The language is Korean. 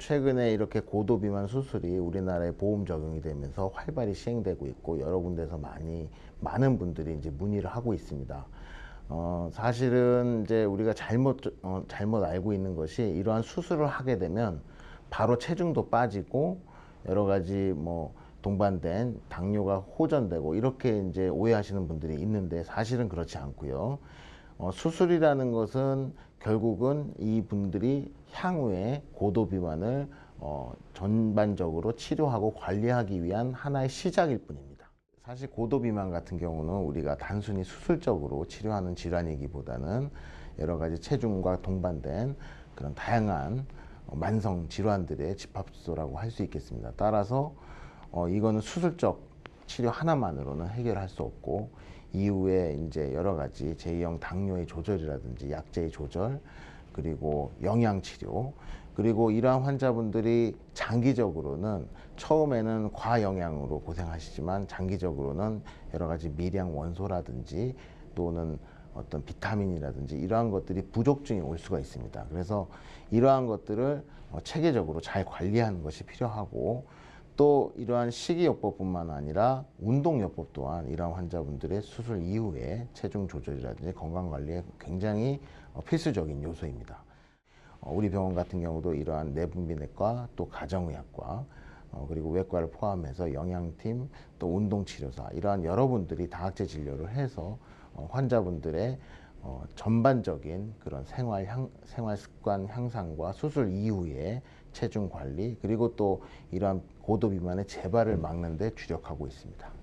최근에 이렇게 고도 비만 수술이 우리나라에 보험 적용이 되면서 활발히 시행되고 있고 여러 군데서 많은 분들이 이제 문의를 하고 있습니다. 사실은 이제 우리가 잘못 알고 있는 것이 이러한 수술을 하게 되면 바로 체중도 빠지고 여러 가지 동반된 당뇨가 호전되고 이렇게 이제 오해하시는 분들이 있는데 사실은 그렇지 않고요. 수술이라는 것은 결국은 이분들이 향후에 고도 비만을 전반적으로 치료하고 관리하기 위한 하나의 시작일 뿐입니다. 사실 고도 비만 같은 경우는 우리가 단순히 수술적으로 치료하는 질환이기보다는 여러 가지 체중과 동반된 그런 다양한 만성 질환들의 집합소라고 할 수 있겠습니다. 따라서 이거는 수술적 치료 하나만으로는 해결할 수 없고 이후에 이제 여러 가지 제2형 당뇨의 조절이라든지 약제의 조절, 그리고 영양치료, 그리고 이러한 환자분들이 장기적으로는 처음에는 과영양으로 고생하시지만 장기적으로는 여러 가지 미량 원소라든지 또는 어떤 비타민이라든지 이러한 것들이 부족증이 올 수가 있습니다. 그래서 이러한 것들을 체계적으로 잘 관리하는 것이 필요하고 또 이러한 식이요법뿐만 아니라 운동요법 또한 이러한 환자분들의 수술 이후에 체중 조절이라든지 건강관리에 굉장히 필수적인 요소입니다. 우리 병원 같은 경우도 이러한 내분비내과 또 가정의학과 그리고 외과를 포함해서 영양팀 또 운동치료사 이러한 여러분들이 다학제 진료를 해서 환자분들의 전반적인 그런 생활 습관 향상과 수술 이후에 체중 관리 그리고 또 이러한 고도 비만의 재발을 막는 데 주력하고 있습니다.